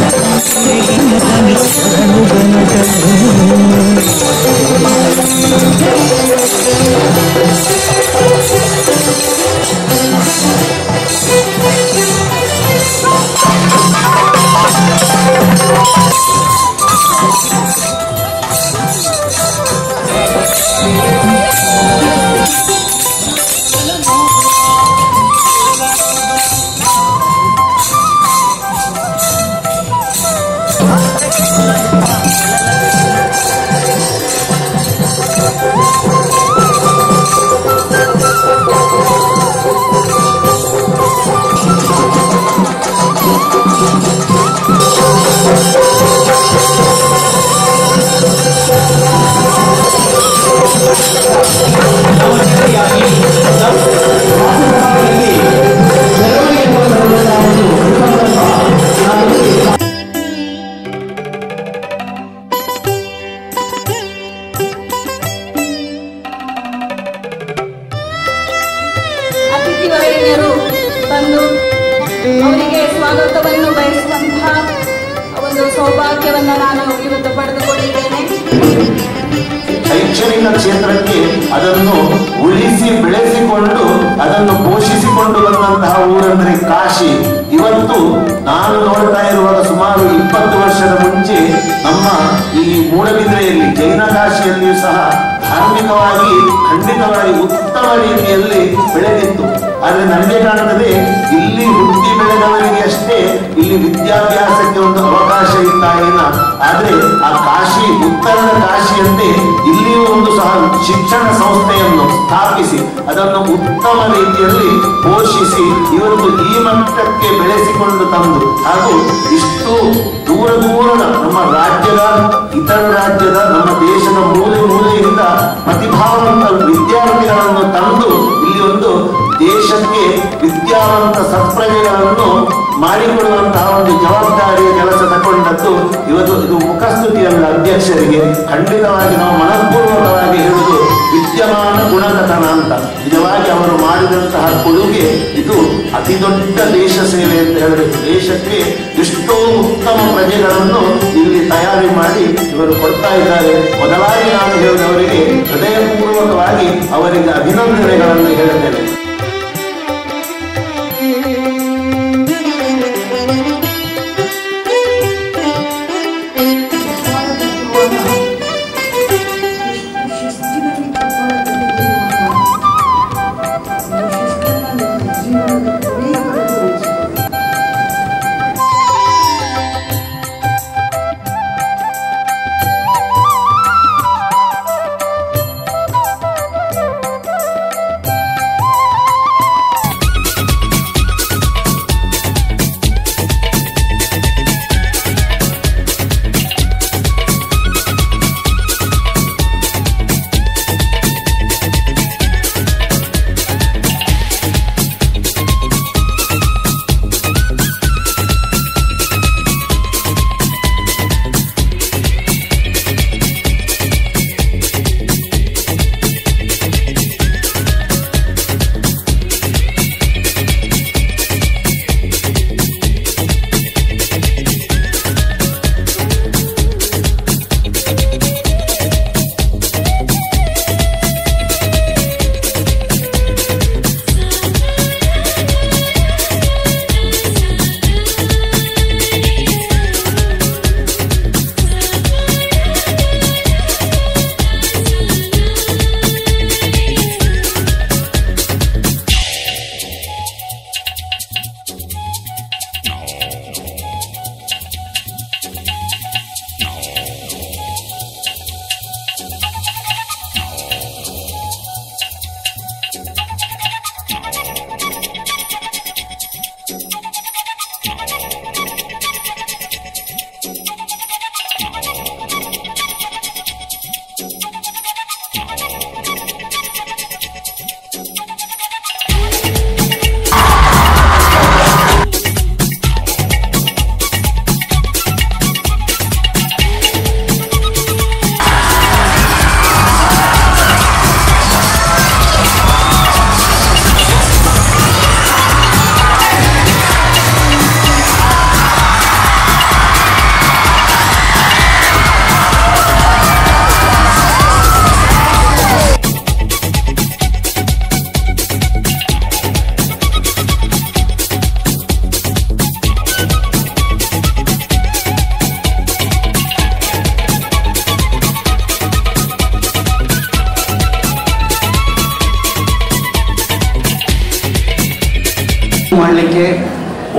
ಅತಿಥಿವರೇಣ್ಯರು ಬಂದು ಅವರಿಗೆ ಸ್ವಾಗತವನ್ನು ಬಯಸುವಂತಹ ಒಂದು ಸೌಭಾಗ್ಯವನ್ನು ನಾನು ಇವತ್ತು ಪಡೆದುಕೊಂಡಿದ್ದೇನೆ. ಶೈಕ್ಷಣಿಕ ಕ್ಷೇತ್ರಕ್ಕೆ ಅದನ್ನು ಉಳಿಸಿ ಬೆಳೆಸಿಕೊಂಡು ಅದನ್ನು ಪೋಷಿಸಿಕೊಂಡು ಬಂದಂತಹ ಊರಂದ್ರೆ ಕಾಶಿ. ಇವತ್ತು ನಾನು ನೋಡ್ತಾ ಇರುವಾಗ ಸುಮಾರು 20 ವರ್ಷದ ಮುಂಚೆ ನಮ್ಮ ಈ ಮೂಡಬಿದ್ರೆಯಲ್ಲಿ ಜೈನ ಕಾಶಿಯಲ್ಲಿಯೂ ಸಹ ಧಾರ್ಮಿಕವಾಗಿ ಖಂಡಿತವಾಗಿ ಉತ್ತಮ ರೀತಿಯಲ್ಲಿ ಬೆಳೆದಿತ್ತು. ಆದ್ರೆ ನನಗೆ ಕಾಣುತ್ತದೆ ಇಲ್ಲಿ ಹುಟ್ಟಿ ಬೆಳೆದವರಿಗೆ ಅಷ್ಟೇ ಇಲ್ಲಿ ವಿದ್ಯಾಭ್ಯಾಸಕ್ಕೆ ಒಂದು ಅವಕಾಶ ಇಲ್ಲ ಏನ. ಆದ್ರೆ ಆ ಕಾಶಿ ಉತ್ತರದ ಕಾಶಿಯಂತೆ ಇಲ್ಲಿಯೂ ಒಂದು ಸಹ ಶಿಕ್ಷಣ ಸಂಸ್ಥೆಯನ್ನು ಸ್ಥಾಪಿಸಿ ಅದನ್ನು ಉತ್ತಮ ರೀತಿಯಲ್ಲಿ ಪೋಷಿಸಿ ಇವತ್ತು ಈ ಮಟ್ಟಕ್ಕೆ ಬೆಳೆಸಿಕೊಂಡು ತಂದು ಹಾಗೂ ಇಷ್ಟು ದೂರ ದೂರದ ನಮ್ಮ ರಾಜ್ಯದ ಇತರ ರಾಜ್ಯದ ನಮ್ಮ ದೇಶದ ಮೂಲೆ ಮೂಲೆಯಿಂದ ಪ್ರತಿಭಾವಂತ ವಿದ್ಯಾರ್ಥಿಗಳನ್ನು ತಂದು ಇಲ್ಲಿ ಒಂದು ದೇಶಕ್ಕೆ ವಿದ್ಯಾವಂತ ಸತ್ಪ್ರಜೆಗಳನ್ನು ಮಾಡಿಕೊಡುವಂತಹ ಒಂದು ಜವಾಬ್ದಾರಿಯ ಕೆಲಸ ತಗೊಂಡದ್ದು ಇವತ್ತು ಇದು ಮುಖಸ್ತುತಿಯಲ್ಲ ಅಧ್ಯಕ್ಷರಿಗೆ. ಖಂಡಿತವಾಗಿ ನಾವು ಮನಪೂರ್ವಕವಾಗಿ ಹೇಳುವುದು ವಿದ್ಯಮಾನ ಗುಣಕಥನ ಅಂತ. ನಿಜವಾಗಿ ಅವರು ಮಾಡಿದಂತಹ ಕೊಡುಗೆ ಇದು ಅತಿ ದೊಡ್ಡ ದೇಶ ಸೇವೆ ಅಂತ ಹೇಳಬೇಕು. ದೇಶಕ್ಕೆ ಎಷ್ಟೋ ಉತ್ತಮ ಪ್ರಜೆಗಳನ್ನು ಇಲ್ಲಿ ತಯಾರಿ ಮಾಡಿ ಇವರು ಕೊಡ್ತಾ ಇದ್ದಾರೆ. ಮೊದಲಾಗಿ ನಾನು ಹೇಳಿದವರಿಗೆ ಹೃದಯಪೂರ್ವಕವಾಗಿ ಅವರಿಗೆ ಅಭಿನಂದನೆಗಳನ್ನು ಹೇಳುತ್ತೇನೆ.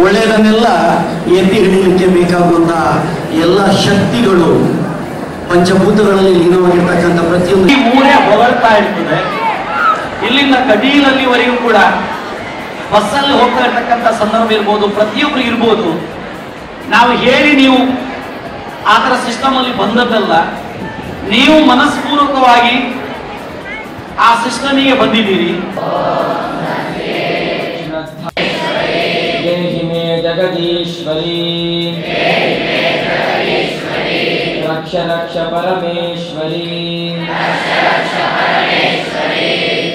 ಒಳ್ಳೆಯದನ್ನೆಲ್ಲ ಎತ್ತಿ ಹಿಡಿಯಲಿಕ್ಕೆ ಬೇಕಾಗುವಂತಹ ಎಲ್ಲ ಶಕ್ತಿಗಳು ಪಂಚಭೂತಗಳಲ್ಲಿ ಲೀನವಾಗಿರ್ತಕ್ಕಂಥ ಪ್ರತಿಯೊಂದು ಈ ಊರೇ ಹೊಗಳ್ತಾ ಇರ್ತದೆ. ಇಲ್ಲಿಂದ ಕಟೀಲಲ್ಲಿವರೆಗೂ ಕೂಡ ಬಸ್ಸಲ್ಲಿ ಹೋಗ್ತಾ ಇರ್ತಕ್ಕಂಥ ಸಂದರ್ಭ ಇರ್ಬೋದು, ಪ್ರತಿಯೊಬ್ಬರು ಇರ್ಬೋದು. ನಾವು ಹೇಳಿ ನೀವು ಆ ಥರ ಸಿಸ್ಟಮ್ ಅಲ್ಲಿ ಬಂದದ್ದಲ್ಲ, ನೀವು ಮನಸ್ಪೂರ್ವಕವಾಗಿ ಆ ಸಿಸ್ಟಮಿಗೆ ಬಂದಿದ್ದೀರಿ. ದೇಹಿ ಮೇ ಜಗದೀಶ್ವರಿ ರಕ್ಷ ರಕ್ಷ ಪರಮೇಶ್ವರಿ